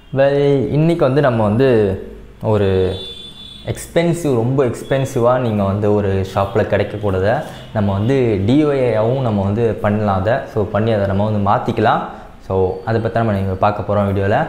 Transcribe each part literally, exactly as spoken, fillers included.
Well இன்றைக்கி வந்து நம்ம வந்து ஒரு எக்ஸ்பென்சிவ் ரொம்ப எக்ஸ்பென்சிவாக நீங்கள் வந்து ஒரு ஷாப்பில் கிடைக்கக்கூடாத நம்ம வந்து டிஒஏயாகவும் நம்ம வந்து பண்ணலாம் அதை ஸோ பண்ணி அதை நம்ம வந்து மாற்றிக்கலாம். ஸோ அதை பற்றி நம்ம நீங்கள் பார்க்க போகிறோம் வீடியோவில்.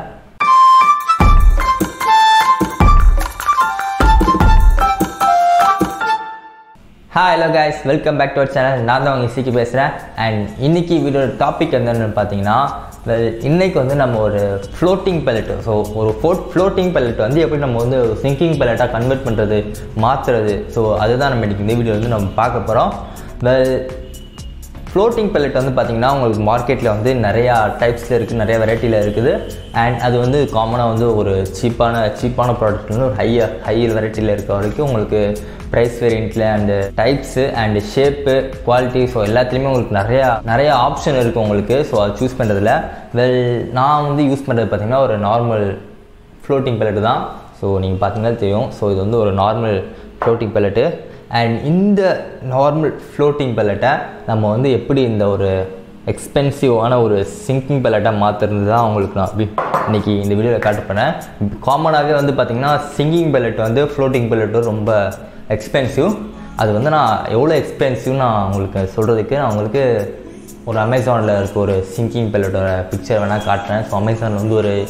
Hi hello guys, welcome back to our channel. நான் தான் உங்கள் இசிக்கு பேசுகிறேன். அண்ட் இன்றைக்கி வீடியோட டாபிக் என்னென்னு பார்த்தீங்கன்னா, வெல் இன்றைக்கி வந்து நம்ம ஒரு ஃப்ளோட்டிங் பெல்லட், ஸோ ஒரு ஃபோட் ஃப்ளோட்டிங் பெல்லட் வந்து எப்படி நம்ம வந்து சிங்கிங் பெல்லட்டாக கன்வெர்ட் பண்ணுறது, மாற்றுறது, ஸோ அதுதான் நம்ம இன்றைக்கி இந்த வீடியோ வந்து நம்ம பார்க்க போகிறோம். வெல் ஃப்ளோட்டிங் பெல்லட் வந்து பார்த்திங்கன்னா உங்களுக்கு மார்க்கெட்டில் வந்து நிறையா டைப்ஸில் இருக்குது, நிறைய வெரைட்டியில் இருக்குது. அண்ட் அது வந்து காமனாக வந்து ஒரு சீப்பான சீப்பான ப்ராடக்ட் வந்து ஒரு ஹையர் ஹையர் வெரைட்டியில் இருக்க வரைக்கும் உங்களுக்கு ப்ரைஸ் வேரியண்ட்டில் and types and shape quality so எல்லாத்துலேயுமே உங்களுக்கு நிறையா நிறையா ஆப்ஷன் இருக்குது உங்களுக்கு. ஸோ அது சூஸ் பண்ணுறதுல வெல் நான் வந்து யூஸ் பண்ணுறது பார்த்திங்கன்னா ஒரு நார்மல் ஃப்ளோட்டிங் பெல்லட்டு தான். ஸோ நீங்கள் பார்த்தீங்கன்னா தெரியும். ஸோ இது வந்து ஒரு நார்மல் ஃப்ளோட்டிங் பெல்லட்டு. அண்ட் இந்த நார்மல் ஃப்ளோட்டிங் பெல்லட்டை நம்ம வந்து எப்படி இந்த ஒரு எக்ஸ்பென்சிவான ஒரு சிங்கிங் பெல்லட்டாக மாற்றுறது தான் உங்களுக்கு நான் இன்றைக்கி இந்த வீடியோவில் காட்ட போனேன். காமனாகவே வந்து பார்த்திங்கன்னா சிங்கிங் பெல்லட் வந்து ஃப்ளோட்டிங் பெல்லட்டும் ரொம்ப எக்ஸ்பென்சிவ். அது வந்து நான் எவ்வளோ எக்ஸ்பென்சிவ் நான் உங்களுக்கு சொல்கிறதுக்கு நான் உங்களுக்கு ஒரு அமேசானில் இருக்க ஒரு சிங்கிங் பெல்லட்டோட பிக்சர் வேணால் காட்டுறேன். ஸோ அமேசானில் வந்து ஒரு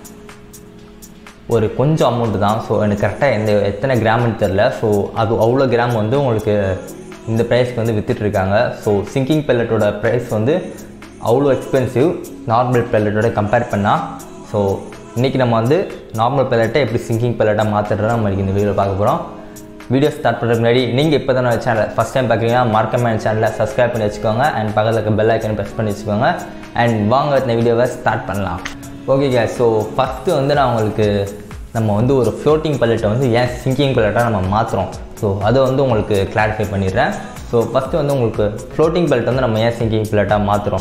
ஒரு கொஞ்சம் அமௌண்ட்டு தான். ஸோ எனக்கு கரெக்டாக எந்த எத்தனை கிராம்னு தெரில. ஸோ அது அவ்வளோ கிராம் வந்து உங்களுக்கு இந்த ப்ரைஸ்க்கு வந்து விற்றுட்ருக்காங்க. ஸோ சிங்கிங் பெல்லட்டோட ப்ரைஸ் வந்து அவ்வளோ எக்ஸ்பென்சிவ் நார்மல் பெல்லட்டோட கம்பேர் பண்ணால். ஸோ இன்றைக்கி நம்ம வந்து நார்மல் பெல்லட்டை எப்படி சிங்கிங் பெல்லட்டாக மாற்றுறதை நம்ம இந்த வீடியோவில் பார்க்க போகிறோம். வீடியோ ஸ்டார்ட் பண்ணுறதுக்கு முன்னாடி நீங்கள் இப்போ தான் நம்ம சேனல் ஃபஸ்ட் டைம் பார்க்குறீங்கன்னா மறக்காம என் சேனலை சப்ஸ்கிரைப் பண்ணி வச்சுக்கோங்க. அண்ட் பக்கத்தில் இருக்க பெல் ஐக்கனை ப்ரெஸ் பண்ணி வச்சுக்கோங்க. அண்ட் வாங்க இந்த வீடியோவை ஸ்டார்ட் பண்ணலாம். ஓகே கேஸ், ஸோ ஃபஸ்ட்டு வந்து நான் உங்களுக்கு நம்ம வந்து ஒரு ஃப்ளோட்டிங் பெல்லட்டை வந்து ஏன் சிங்கிங் பெல்லட்டாக நம்ம மாற்றுறோம், ஸோ அதை வந்து உங்களுக்கு கிளாரிஃபை பண்ணிடுறேன். ஸோ ஃபஸ்ட்டு வந்து உங்களுக்கு ஃப்ளோட்டிங் பெல்லட் வந்து நம்ம ஏன் சிங்கிங் பெல்லட்டாக மாற்றுறோம்,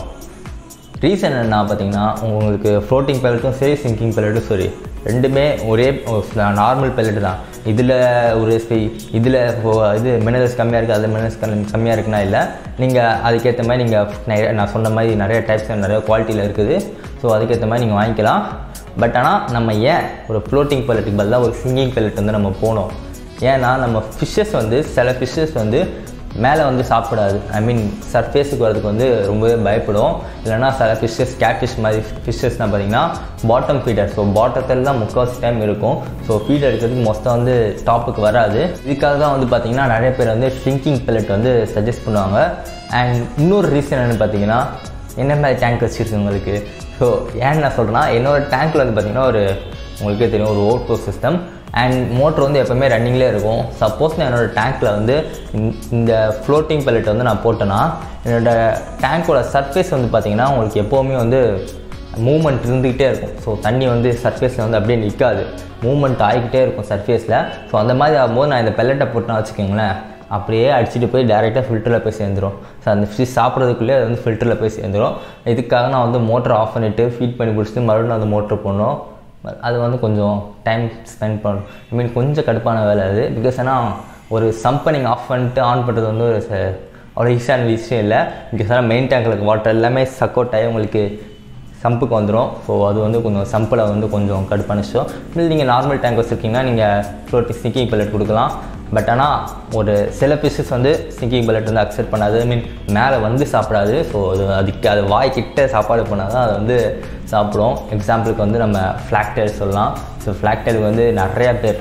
ரீசன் என்ன பார்த்தீங்கன்னா, உங்களுக்கு ஃப்ளோட்டிங் பெல்லட்டும் சரி சிங்கிங் பெல்லட்டும் சரி ரெண்டுமே ஒரே நார்மல் பெல்லட் தான். இதில் ஒரு இதில் இது மினரல்ஸ் கம்மியாக இருக்குது, அது மினரல்ஸ் கம்மியாக இருக்குன்னா இல்லை, நீங்கள் அதுக்கேற்ற மாதிரி நீங்கள் நிறைய நான் சொன்ன மாதிரி நிறைய டைப்ஸ் நிறைய குவாலிட்டியில் இருக்குது. ஸோ அதுக்கேற்ற மாதிரி நீங்கள் வாங்கிக்கலாம். பட் ஆனால் நம்ம ஏன் ஒரு ஃப்ளோட்டிங் பெல்லட்டுக்கு பதிலாக ஒரு சிங்கிங் பெல்லட் வந்து நம்ம போனோம், ஏன்னா நம்ம ஃபிஷ்ஷஸ் வந்து சில ஃபிஷ்ஷஸ் வந்து மேலே வந்து சாப்பிடாது, ஐ மீன் சர்ஃபேஸுக்கு வரதுக்கு வந்து ரொம்பவே பயப்படும். இல்லைனா சில ஃபிஷ்ஷஸ் கேட்ஃபிஷ் மாதிரி ஃபிஷ்ஷஸ்னால் பார்த்திங்கன்னா பாட்டம் ஃபீடர், ஸோ பாட்டத்தில் தான் முக்கால்வாசி டைம் இருக்கும். ஸோ ஃபீட் எடுக்கிறதுக்கு மொத்தம் வந்து டாப்புக்கு வராது. இதுக்காக தான் வந்து பார்த்திங்கன்னா நிறைய பேர் வந்து சிங்கிங் பெல்லட் வந்து சஜஸ்ட் பண்ணுவாங்க. அண்ட் இன்னொரு ரீசன் என்னென்னு பார்த்தீங்கன்னா, என்ன மாதிரி டேங்க் வச்சுருக்கு உங்களுக்கு. ஸோ ஏன்னு நான் சொல்கிறேன்னா, என்னோடய டேங்க்கில் வந்து பார்த்திங்கன்னா ஒரு உங்களுக்கே தெரியும் ஒரு ஓட்டோ சிஸ்டம் அண்ட் மோட்ரு வந்து எப்போவுமே ரன்னிங்லேயே இருக்கும். சப்போஸ் நான் என்னோடய டேங்க்கில் வந்து இந்த ஃப்ளோட்டிங் பெல்லட் வந்து நான் போட்டேன்னா என்னோடய டேங்க்கோட சர்ஃபேஸ் வந்து பார்த்திங்கன்னா உங்களுக்கு எப்போவுமே வந்து மூவ்மெண்ட் இருந்துக்கிட்டே இருக்கும். ஸோ தண்ணி வந்து சர்ஃபேஸில் வந்து அப்படியே நிற்காது, மூவ்மெண்ட் ஆகிக்கிட்டே இருக்கும் சர்ஃபேஸில். ஸோ அந்த மாதிரி ஆகும்போது நான் இந்த பெல்லட்டை போட்டேன்னா வச்சுக்கோங்களேன், அப்படியே அடிச்சுட்டு போய் டேரெக்டாக ஃபில்டரில் போய் சேர்ந்துடும். ஸோ அந்த ஃபிஷ் சாப்பிட்றதுக்குள்ளே அது வந்து ஃபில்டரில் போய் சேர்ந்துடும். இதுக்காக நான் வந்து மோட்டரை ஆஃப் பண்ணிவிட்டு ஃபீட் பண்ணி பிடிச்சிட்டு மறுபடியும் அந்த மோட்டர் போடணும். அது வந்து கொஞ்சம் டைம் ஸ்பெண்ட் பண்ணணும். ஐ மீன் கொஞ்சம் கடுப்பான வேலை அது. பிகாஸ் ஏன்னா ஒரு சம்பை நீங்கள் ஆஃப் பண்ணிட்டு ஆன் பண்ணுறது வந்து ஒரு அவ்வளோ ஈஸியான விஷயம் இல்லை. பிகாஸ் ஆனால் மெயின் டேங்கில் இருக்க வாட்டர் எல்லாமே சக் அவுட் ஆகி உங்களுக்கு சம்புக்கு வந்துடும். ஸோ அது வந்து கொஞ்சம் சம்பில் வந்து கொஞ்சம் கடுப்பான விஷயம். இல்லை நீங்கள் நார்மல் டேங்க் வச்சுருக்கீங்கன்னா நீங்கள் ஃப்ளோட்டிங் சிங்கிங் பெல்லட் கொடுக்கலாம். பட் ஆனால் ஒரு சில ஃபிஷ்ஷஸ் வந்து சிங்கிங் பெல்லட் வந்து அக்செப்ட் பண்ணாது, ஐ மீன் மேலே வந்து சாப்பிடாது. ஸோ அது அதுக்கு அது வாய்க்கிட்ட சாப்பாடு பண்ணால் தான் அதை வந்து சாப்பிடும். எக்ஸாம்பிளுக்கு வந்து நம்ம ஃப்ளாக்டெயில் சொல்லலாம். ஸோ ஃப்ளாக்டெயிலுக்கு வந்து நிறையா பேர்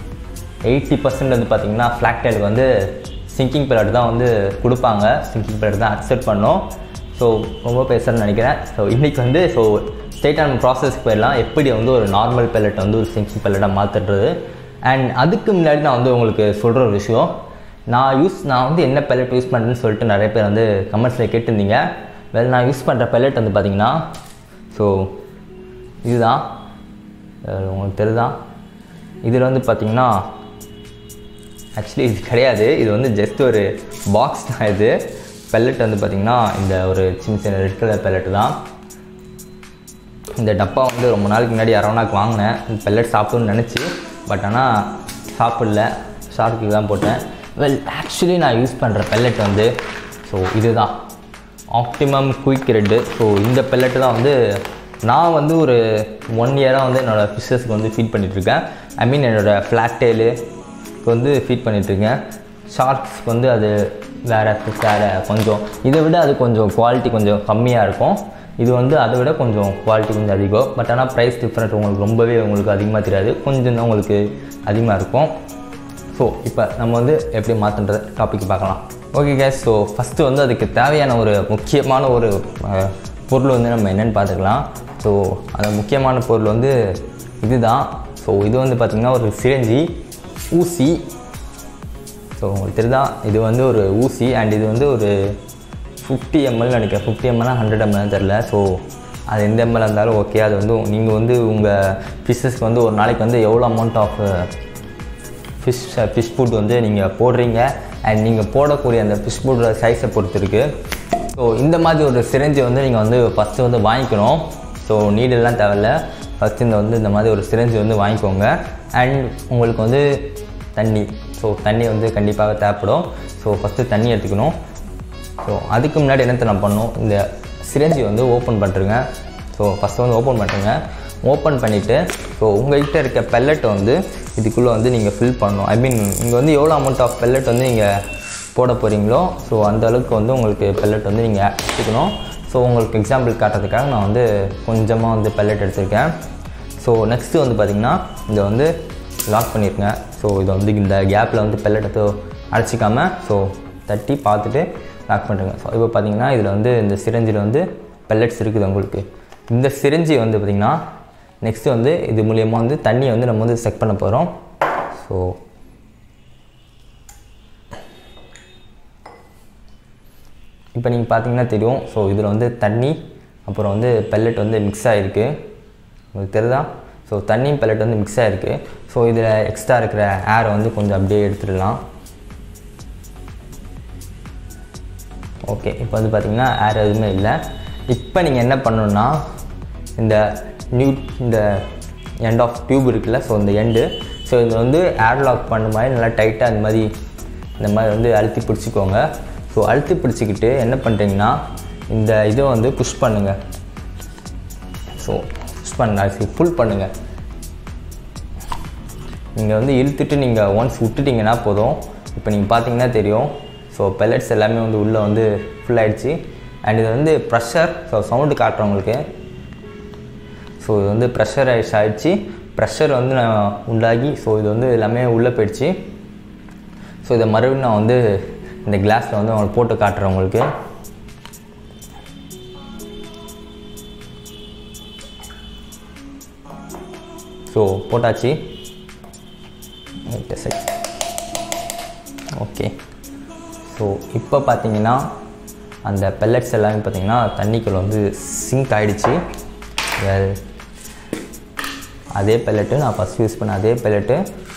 எயிட்டி பர்சன்ட் வந்து பார்த்திங்கன்னா ஃப்ளாக்டெயிலுக்கு வந்து சிங்கிங் பெல்லட் தான் வந்து கொடுப்பாங்க, சிங்கிங் பெல்லட் தான் அக்செப்ட் பண்ணோம். ஸோ ரொம்ப பேசுகிறேன்னு நினைக்கிறேன். ஸோ இன்றைக்கி வந்து ஸோ ஸ்ட்ரெயிட்டான ப்ராசஸ்க்கு போயிடலாம், எப்படி வந்து ஒரு நார்மல் பெல்லட்டை வந்து ஒரு சிங்கிங் பெல்லட்டாக மாற்றுறது. அண்ட் அதுக்கு முன்னாடி நான் வந்து உங்களுக்கு சொல்கிற ஒரு விஷயம், நான் யூஸ் நான் வந்து என்ன பெல்லட் யூஸ் பண்ணுறேன்னு சொல்லிட்டு நிறைய பேர் வந்து கமெண்ட்ஸில் கேட்டிருந்தீங்க. வெல் நான் யூஸ் பண்ணுற பெல்லட் வந்து பார்த்திங்கன்னா ஸோ இதுதான், உங்களுக்கு தெரியுதான். இதில் வந்து பார்த்திங்கன்னா ஆக்சுவலி இது கிடையாது, இது வந்து ஜஸ்ட் ஒரு பாக்ஸ் தான். இது பெல்லட் வந்து பார்த்திங்கன்னா இந்த ஒரு சின்ன சின்ன ரெட் கலர் பெல்லட்டு தான். இந்த டப்பா வந்து ரொம்ப நாளைக்கு முன்னாடி அரவணாக்கு வாங்கினேன் இந்த பெல்லட் சாப்பிடுன்னு நினச்சி. பட் ஆனால் சாப்பிடல, ஷார்க்கு தான் போட்டேன். வெல் ஆக்சுவலி நான் யூஸ் பண்ணுற பெல்லட் வந்து ஸோ இது தான் ஆப்டிமம் குயிக் ரெட்டு. ஸோ இந்த பெல்லட்டு தான் வந்து நான் வந்து ஒரு ஒன் இயராக வந்து என்னோடய ஃபிஷ்ஷஸ்க்கு வந்து ஃபீட் பண்ணிகிட்ருக்கேன். ஐ மீன் என்னோடய ஃப்ளாக் டெயிலுக்கு வந்து ஃபீட் பண்ணிகிட்ருக்கேன். ஷார்க்ஸ்க்கு வந்து அது வேறு ஃபிஷ் வேறு கொஞ்சம் இதை விட அது கொஞ்சம் குவாலிட்டி கொஞ்சம் கம்மியாக இருக்கும். இது வந்து அதை விட கொஞ்சம் குவாலிட்டி கொஞ்சம் அதிகம். பட் ஆனால் ப்ரைஸ் டிஃப்ரெண்ட் உங்களுக்கு ரொம்பவே உங்களுக்கு அதிகமாக தெரியாது, கொஞ்சம் தான் உங்களுக்கு அதிகமாக இருக்கும். ஸோ இப்போ நம்ம வந்து எப்படி மாற்றுன்ற டாபிக் பார்க்கலாம். ஓகே கேஸ், ஸோ ஃபஸ்ட்டு வந்து அதுக்கு தேவையான ஒரு முக்கியமான ஒரு பொருள் வந்து நம்ம என்னென்னு பார்த்துக்கலாம். ஸோ அந்த முக்கியமான பொருள் வந்து இதுதான். ஸோ இது வந்து பார்த்திங்கன்னா ஒரு சிரஞ்சி ஊசி. ஸோ உங்களுக்கு தெரியுதான், இது வந்து ஒரு ஊசி அண்ட் இது வந்து ஒரு ஃபிஃப்டி எம்எல் நினைக்கிறேன். ஃபிஃப்டி எம்எல்னா ஹண்ட்ரட் எம்எல் தெரில. ஸோ அது எந்த எம்எல் இருந்தாலும் ஓகே. அது வந்து நீங்கள் வந்து உங்கள் ஃபிஷ்ஷஸ்க்கு வந்து ஒரு நாளைக்கு வந்து எவ்வளோ amount of fish fish food வந்து நீங்கள் போடுறீங்க அண்ட் நீங்கள் போடக்கூடிய அந்த ஃபிஷ் ஃபுட்டோட சைஸை பொறுத்து இருக்குது. ஸோ இந்த மாதிரி ஒரு சிரஞ்சி வந்து நீங்கள் வந்து ஃபஸ்ட்டு வந்து வாங்கிக்கணும். ஸோ நீடெல்லாம் தேவையில்ல, ஃபஸ்ட்டு இந்த வந்து இந்த மாதிரி ஒரு சிரஞ்சி வந்து வாங்கிக்கோங்க. அண்ட் உங்களுக்கு வந்து தண்ணி, ஸோ தண்ணி வந்து கண்டிப்பாக தேவைப்படும். ஸோ ஃபஸ்ட்டு தண்ணி எடுத்துக்கணும். ஸோ அதுக்கு முன்னாடி என்னத்தை நான் பண்ணணும், இந்த சிரஞ்சி வந்து ஓப்பன் பண்ணுறேங்க. ஸோ ஃபஸ்ட்டு வந்து ஓப்பன் பண்ணுறேங்க. ஓப்பன் பண்ணிவிட்டு ஸோ உங்கள்கிட்ட இருக்க பெல்லட் வந்து இதுக்குள்ளே வந்து நீங்கள் ஃபில் பண்ணணும். ஐ மீன் இங்கே வந்து எவ்வளோ அமௌண்ட் ஆஃப் பெல்லட் வந்து நீங்கள் போட போகிறீங்களோ ஸோ அந்த அளவுக்கு வந்து உங்களுக்கு பெல்லட் வந்து நீங்கள் எடுத்துக்கணும். ஸோ உங்களுக்கு எக்ஸாம்பிள் காட்டுறதுக்காக நான் வந்து கொஞ்சமாக வந்து பெல்லட் எடுத்திருக்கேன். ஸோ நெக்ஸ்ட்டு வந்து பார்த்திங்கன்னா இதை வந்து லாக் பண்ணியிருக்கேன். ஸோ இதை வந்து இந்த கேப்பில் வந்து பெல்லட் எடுத்து அடைச்சிக்காமல் ஸோ தட்டி பார்த்துட்டு லாக் பண்ணுறேங்க. ஸோ இப்போ பார்த்திங்கன்னா இதில் வந்து இந்த சிரஞ்சில் வந்து பெல்லட்ஸ் இருக்குது உங்களுக்கு. இந்த சிரஞ்சி வந்து பார்த்திங்கன்னா நெக்ஸ்ட்டு வந்து இது மூலியமாக வந்து தண்ணியை வந்து நம்ம வந்து செக் பண்ண போகிறோம். ஸோ இப்போ நீங்கள் பார்த்தீங்கன்னா தெரியும். ஸோ இதில் வந்து தண்ணி அப்புறம் வந்து பெல்லட் வந்து மிக்ஸ் ஆகிருக்கு, உங்களுக்கு தெரியுதா? ஸோ தண்ணியும் பெல்லட் வந்து மிக்ஸ் ஆகிருக்கு. ஸோ இதில் எக்ஸ்ட்ரா இருக்கிற ஏரை வந்து கொஞ்சம் அப்படியே எடுத்துடலாம். ஓகே, இப்போ வந்து பார்த்திங்கன்னா ஏர் எதுவுமே இல்லை. இப்போ நீங்கள் என்ன பண்ணணுன்னா இந்த நியூ இந்த எண்ட் ஆஃப் டியூப் இருக்குல்ல, ஸோ இந்த எண்டு, ஸோ இதில் வந்து ஏர் லாக் பண்ண மாதிரி நல்லா டைட்டாக இந்த மாதிரி இந்த மாதிரி வந்து அழுத்தி பிடிச்சிக்கோங்க. ஸோ அழுத்தி பிடிச்சிக்கிட்டு என்ன பண்ணுறீங்கன்னா இந்த இதை வந்து புஷ் பண்ணுங்கள். ஸோ புஷ் பண்ண ஃபுல் பண்ணுங்கள். நீங்கள் வந்து இழுத்துட்டு நீங்கள் ஒன்ஸ் விட்டுட்டிங்கன்னா போதும். இப்போ நீங்கள் பார்த்தீங்கன்னா தெரியும். ஸோ பெல்லட்ஸ் எல்லாமே வந்து உள்ளே வந்து ஃபுல்லாகிடுச்சு. அண்ட் இது வந்து ப்ரெஷர், ஸோ சவுண்டு காட்டுறவங்களுக்கு. ஸோ இது வந்து ப்ரெஷர் ஆயிடுச்சு ஆகிடுச்சு ப்ரெஷர் வந்து நான் உண்டாகி ஸோ இது வந்து எல்லாமே உள்ளே போயிடுச்சு. ஸோ இதை மறுபடியும் நான் வந்து இந்த கிளாஸில் வந்து அவங்களுக்கு போட்டு காட்டுறேன் உங்களுக்கு. ஸோ போட்டாச்சு. ஓகே, ஸோ இப்போ பார்த்தீங்கன்னா அந்த பெல்லட்ஸ் எல்லாமே பார்த்தீங்கன்னா தண்ணிக்குள்ளே வந்து சிங்க் ஆகிடுச்சு. வெல் அதே பெல்லட்டு நான் ஃபஸ்ட் யூஸ் பண்ண அதே பெல்லட்டு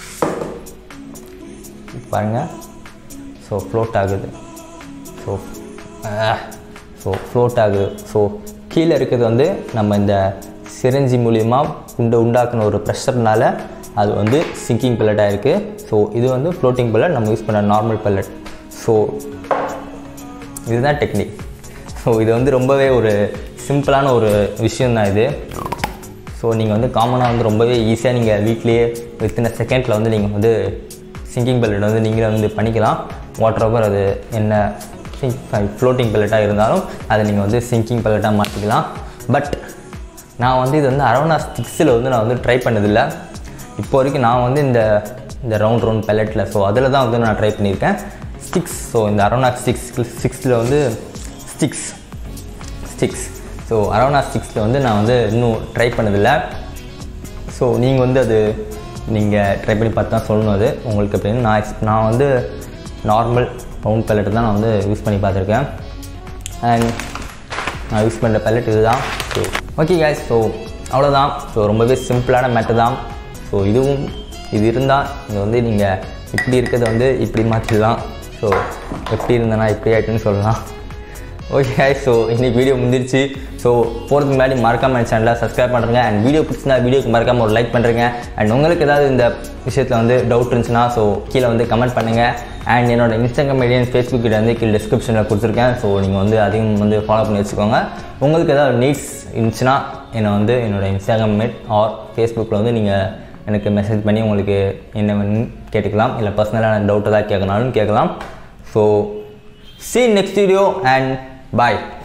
பாருங்கள். ஸோ ஃப்ளோட் ஆகுது. ஸோ ஸோ ஃப்ளோட் ஆகுது. ஸோ கீழே இருக்கிறது வந்து நம்ம இந்த சிரஞ்சி மூலிமா உண்டு உண்டாக்குன ஒரு ப்ரெஷர்னால் அது வந்து சிங்கிங் பெல்லட்டாக இருக்குது. ஸோ இது வந்து ஃப்ளோட்டிங் பெல்லட், நம்ம யூஸ் பண்ண நார்மல் பெல்லட். ஸோ இதுதான் டெக்னிக். ஸோ இது வந்து ரொம்பவே ஒரு சிம்பிளான ஒரு விஷயந்தான் இது. ஸோ நீங்கள் வந்து காமனாக வந்து ரொம்பவே ஈஸியாக நீங்கள் வீட்லேயே வித்தின் அ செகண்டில் வந்து நீங்கள் வந்து சிங்கிங் பெல்லட் வந்து நீங்களே வந்து பண்ணிக்கலாம். வாட்டர் ஓவர் அது என்ன ஃப்ளோட்டிங் பெல்லட்டாக இருந்தாலும் அதை நீங்கள் வந்து சிங்கிங் பெல்லட்டாக மாற்றிக்கலாம். பட் நான் வந்து இது வந்து அரௌனா ஸ்டிக்ஸில் வந்து நான் வந்து ட்ரை பண்ணதில்லை இப்போ வரைக்கும். நான் வந்து இந்த இந்த ரவுண்ட் ரவுண்ட் பெல்லட்டில் ஸோ அதில் தான் வந்து நான் ட்ரை பண்ணியிருக்கேன் ஸ்டிக்ஸ். ஸோ இந்த அரௌனா ஸ்டிக்ஸ் ஸ்டிக்ஸில் வந்து ஸ்டிக்ஸ் ஸ்டிக்ஸ் ஸோ அரௌனா ஸ்டிக்ஸில் வந்து நான் வந்து இன்னும் ட்ரை பண்ணதில்லை. ஸோ நீங்கள் வந்து அது நீங்கள் ட்ரை பண்ணி பார்த்து தான் சொல்லணும் அது உங்களுக்கு அப்படின்னு. நான் நான் வந்து நார்மல் ரவுண்ட் பெல்லட்டு தான் நான் வந்து யூஸ் பண்ணி பார்த்துருக்கேன். அண்ட் நான் யூஸ் பண்ணுற பெல்லட் இது தான். ஸோ ஓகே கைஸ், ஸோ அவ்வளோதான். ஸோ ரொம்பவே சிம்பிளான மேட்டர் தான். ஸோ இதுவும் இது இருந்தால் இது வந்து நீங்கள் இப்படி இருக்கிறத வந்து இப்படி மாற்றிடலாம். ஸோ எப்படி இருந்தேன்னா இப்படி ஆகிட்டுன்னு சொல்லலாம். ஓகே கைஸ், ஸோ இன்றைக்கி வீடியோ முடிஞ்சிருச்சு. ஸோ போகிறதுக்கு முன்னாடி மறக்காமல் என் சேனலை சப்ஸ்கிரைப் பண்ணுறேங்க. அண்ட் வீடியோ பிடிச்சிருந்தா வீடியோக்கு மறக்காமல் ஒரு லைக் பண்ணுறேங்க. அண்ட் உங்களுக்கு ஏதாவது இந்த விஷயத்தில் வந்து டவுட் இருந்துச்சுன்னா ஸோ கீழே வந்து கமெண்ட் பண்ணுங்கள். அண்ட் என்னோட இன்ஸ்டாகிராம் ஐடி அண்ட் ஃபேஸ்புக் கிட்ட வந்து கீழே டிஸ்கிரிப்ஷனில் கொடுத்துருக்கேன். ஸோ நீங்கள் வந்து அதையும் வந்து ஃபாலோ பண்ணி வச்சுக்கோங்க. உங்களுக்கு ஏதாவது நீட்ஸ் இருந்துச்சுன்னா என்னை வந்து என்னோட இன்ஸ்டாகிராம் மெட் ஆர் ஃபேஸ்புக்கில் வந்து நீங்கள் எனக்கு மெசேஜ் பண்ணி உங்களுக்கு என்ன வேணும்னு கேட்டுக்கலாம், இல்லை பர்சனலான டவுட் ஏதாவது கேட்கனாலும் கேட்கலாம். So see you next video and bye.